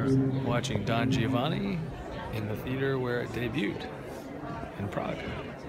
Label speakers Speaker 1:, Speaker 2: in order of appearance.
Speaker 1: watching Don Giovanni in the theater where it debuted in Prague.